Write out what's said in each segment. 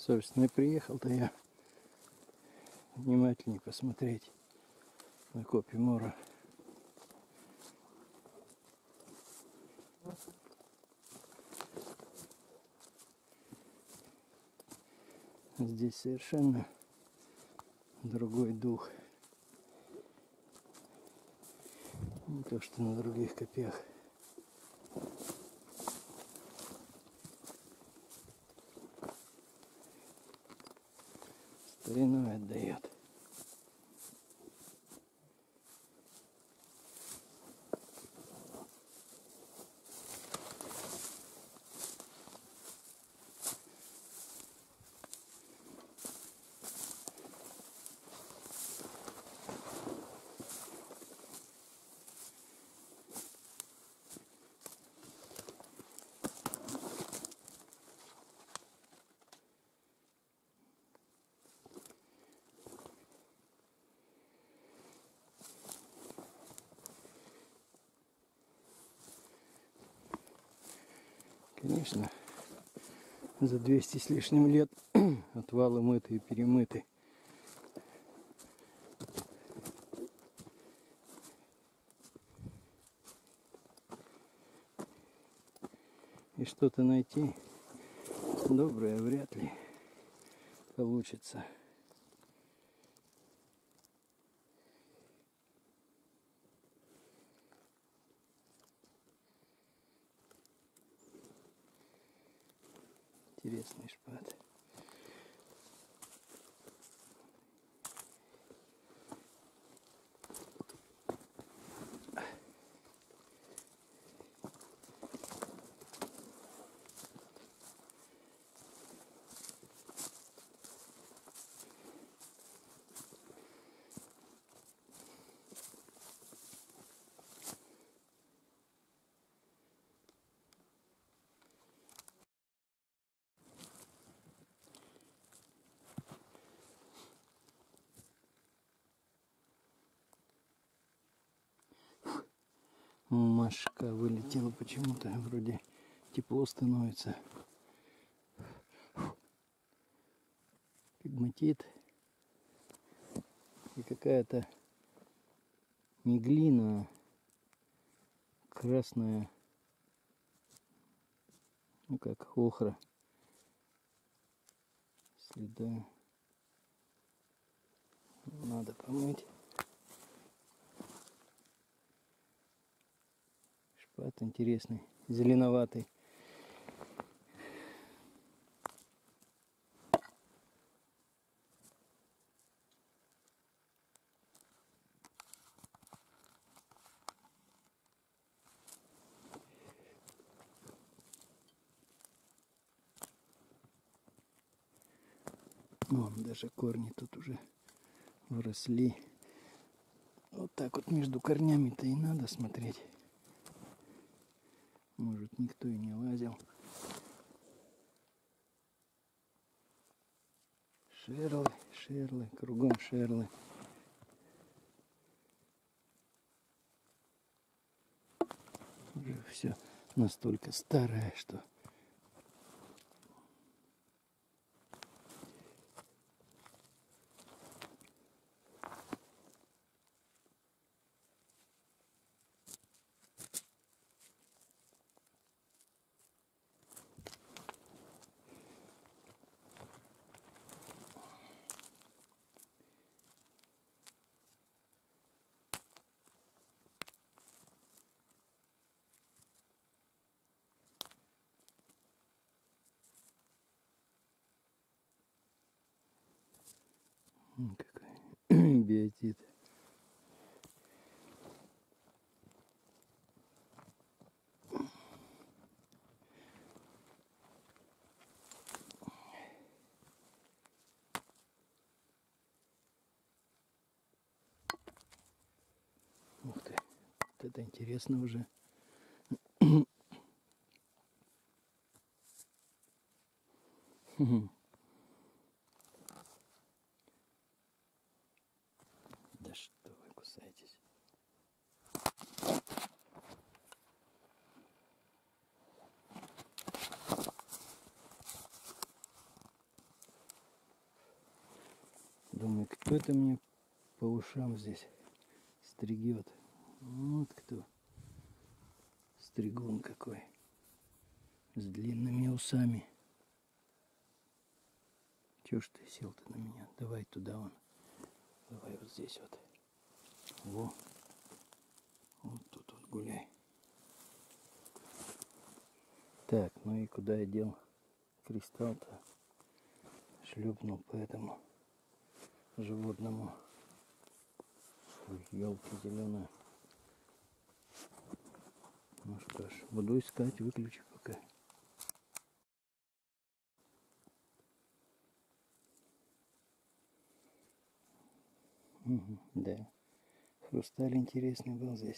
Собственно, и приехал-то я внимательнее посмотреть на копи мора. Здесь совершенно другой дух. Не то, что на других копьях. Стариной отдает. Конечно, за 200 с лишним лет отвалы мыты и перемыты. И что-то найти доброе вряд ли получится. Интересный шпат. Машка вылетела почему-то, вроде тепло становится. Пигматит и какая-то не глина, а красная, ну как охра, следа. Надо помыть. Шпат интересный, зеленоватый. Вон даже корни тут уже выросли. Вот так вот между корнями-то и надо смотреть. Может, никто и не лазил. Шерлы, шерлы, кругом шерлы. Уже все настолько старое, что какой биотит. Ух ты, вот это интересно уже. Да что вы кусаетесь? Думаю, кто это мне по ушам здесь стригет? Вот кто. Стригун какой. С длинными усами. Чего ж ты сел-то на меня? Давай туда вон. Давай вот здесь вот. Во. Вот тут вот гуляй. Так, ну и куда я дел кристалл-то? Шлепнул по этому животному. Ой, елки зеленая. Ну что ж, буду искать, выключу пока. Угу, да. Хрусталь интересный был здесь.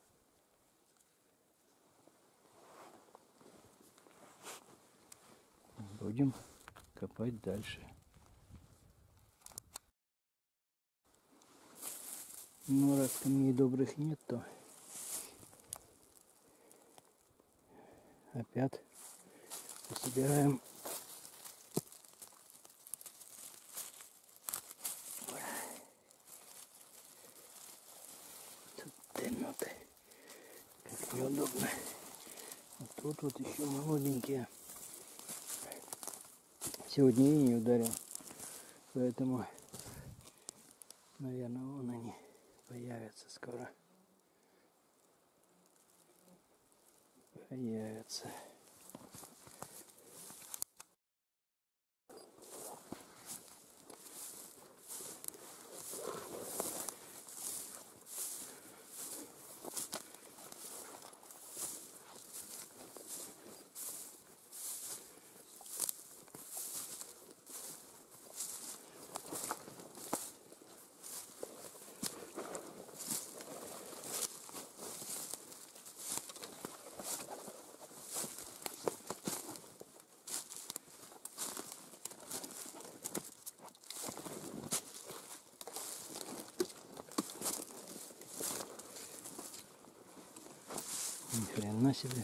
Будем копать дальше. Ну, раз камней добрых нет, то опять пособираем. Тут темно-то, как неудобно. Вот тут вот еще молоденькие. Сегодня и не ударил, поэтому, наверное, вон они появятся скоро. Появятся. Ни хрена себе.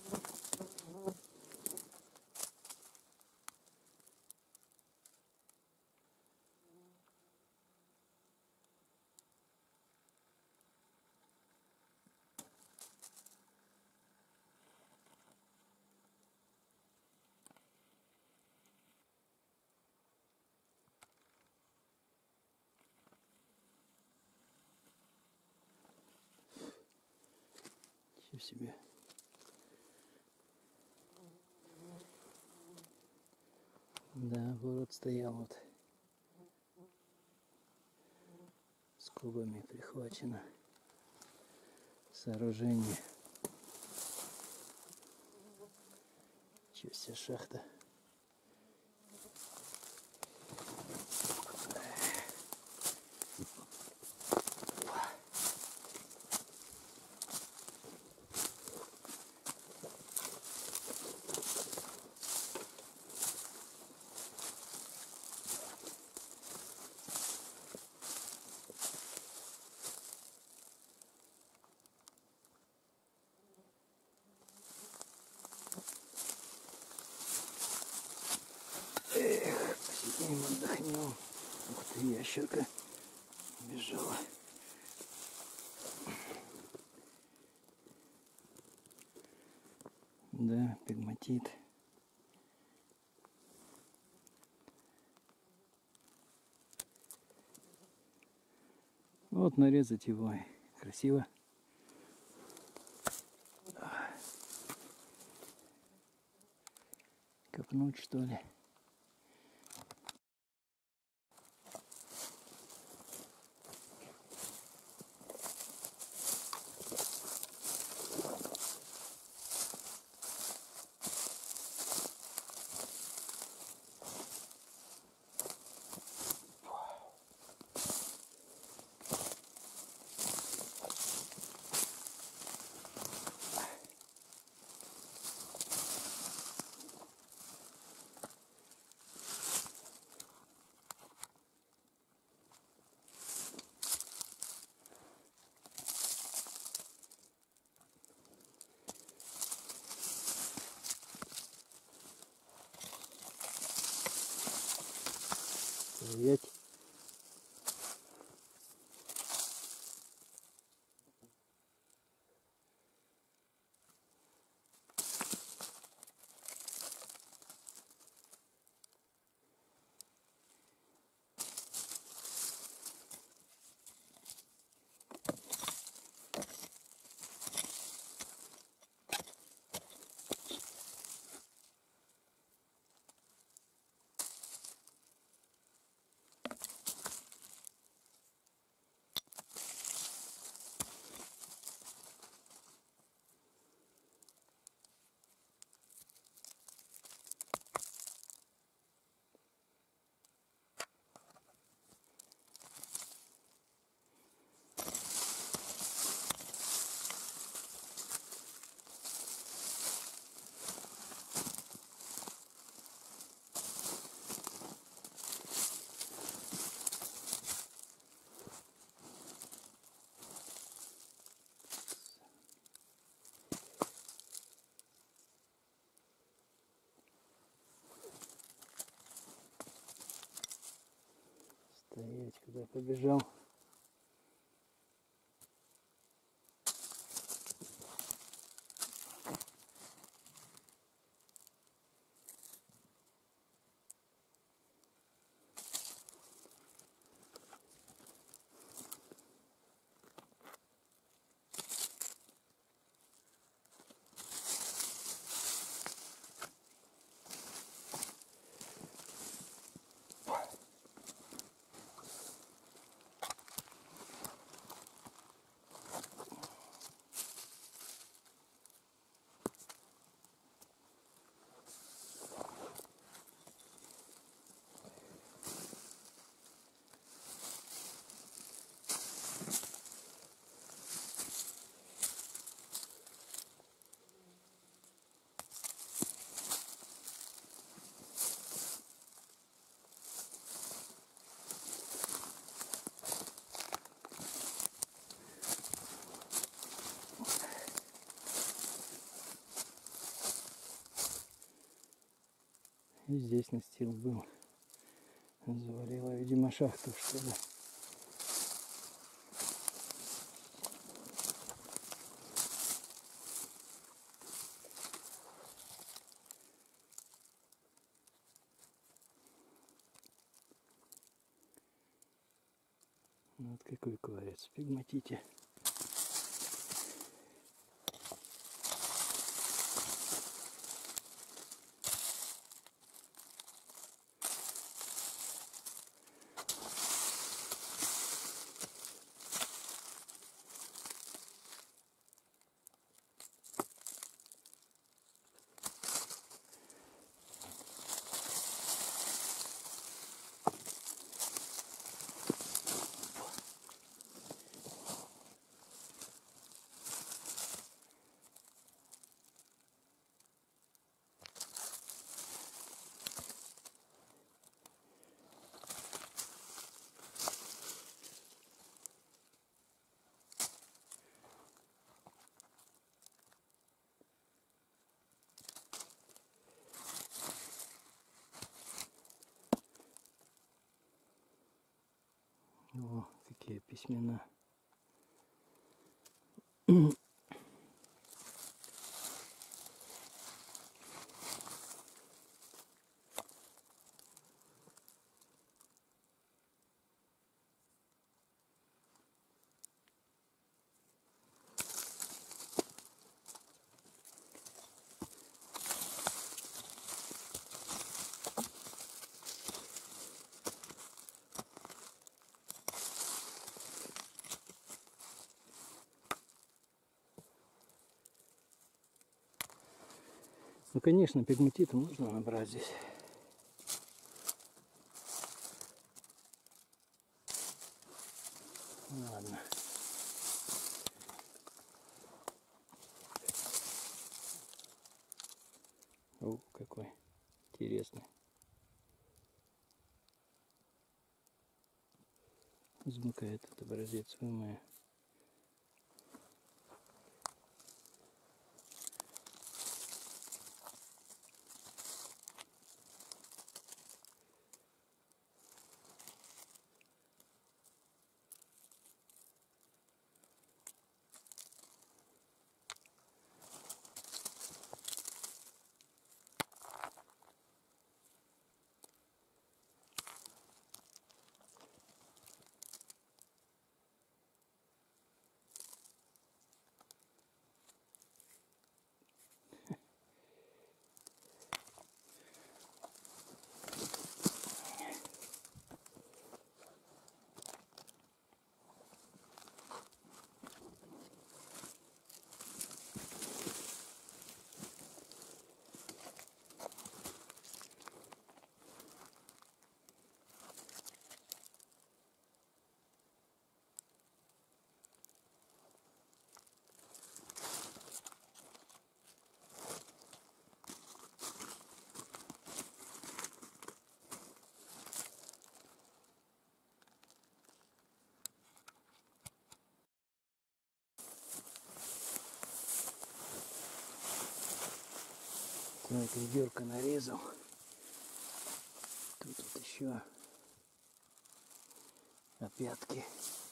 Ничего себе. Да, город стоял вот. Скобами прихвачено сооружение. Чё себе шахта. Эх, посидим, отдохнем. Ух ты, ящерка бежала. Да, пегматит. Вот нарезать его. Красиво. Копнуть, что ли? Стоять. Опять куда побежал. И здесь настил был. Завалило, видимо, шахту, что ли. Вот какой кварец в пегматите. О, какие письмена. Ну, конечно, пегматита можно набрать здесь. Ладно. О, какой интересный. Замыкает этот образец ВМ. Так, ведерко нарезал. Тут вот еще опятки.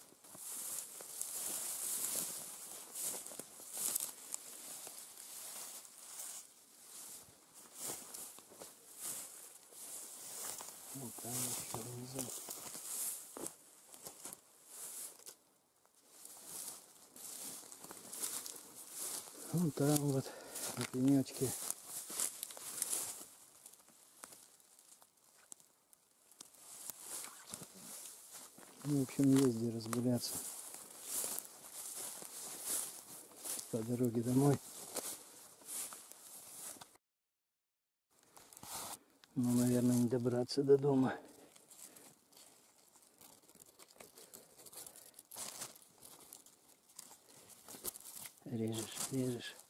Вот там еще внизу. Вон там вот на пенечке. Ну, в общем, есть где разгуляться по дороге домой. Ну, наверное, не добраться до дома. Режешь, режешь.